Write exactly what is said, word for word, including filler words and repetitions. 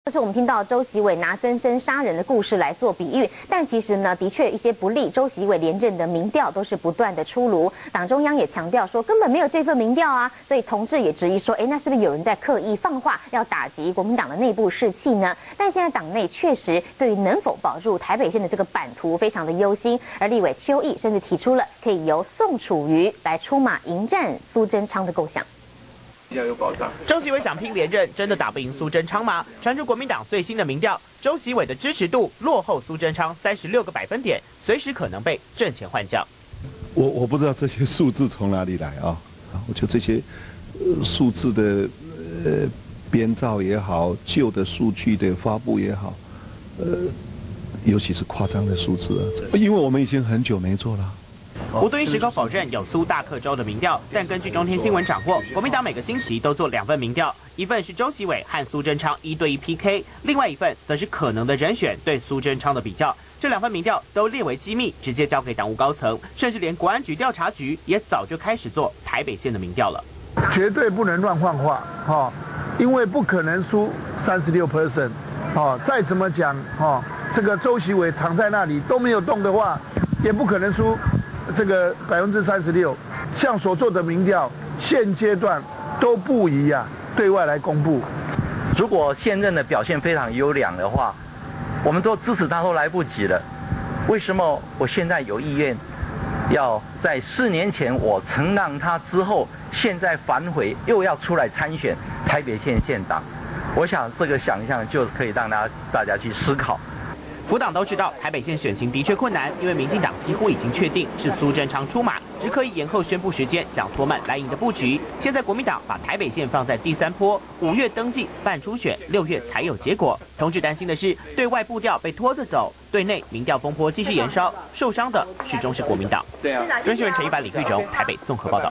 这是我们听到周习伟拿曾生杀人的故事来做比喻，但其实呢，的确一些不利周习伟连任的民调都是不断的出炉。党中央也强调说，根本没有这份民调啊，所以同志也质疑说，哎，那是不是有人在刻意放话，要打击国民党的内部士气呢？但现在党内确实对于能否保住台北县的这个版图非常的忧心，而立委邱毅甚至提出了可以由宋楚瑜来出马迎战苏贞昌的构想。 要有保障。 周习伟想拼连任，真的打不赢苏贞昌吗？传出国民党最新的民调，周习伟的支持度落后苏贞昌三十六个百分点，随时可能被阵前换将。 我我不知道这些数字从哪里来啊？我觉得这些呃数字的呃编造也好，旧的数据的发布也好，呃，尤其是夸张的数字啊，因为我们已经很久没做了。 吴敦义时高否认有苏大克州的民调，但根据中天新闻掌握，国民党每个星期都做两份民调，一份是周习伟和苏贞昌一对一 P K， 另外一份则是可能的人选对苏贞昌的比较。这两份民调都列为机密，直接交给党务高层，甚至连国安局调查局也早就开始做台北县的民调了。 绝对不能乱换话，哈、哦，因为不可能输三十六 percent， 哦，再怎么讲，哦，这个周习伟躺在那里都没有动的话，也不可能输。 这个百分之三十六，像所做的民调，现阶段都不宜啊对外来公布。 如果现任的表现非常优良的话，我们都支持他都来不及了。为什么我现在有意愿要在四年前我承让他之后，现在反悔又要出来参选台北县县长？我想这个想象就可以让大家大家去思考。 府党都知道台北县选情的确困难，因为民进党几乎已经确定是苏贞昌出马，只可以延后宣布时间，想拖慢蓝营的布局。现在国民党把台北县放在第三波，五月登记办初选，六月才有结果。同志担心的是，对外步调被拖着走，对内民调风波继续延烧，受伤的始终是国民党。 对啊。 中新闻陈一凡、李玉荣台北综合报道。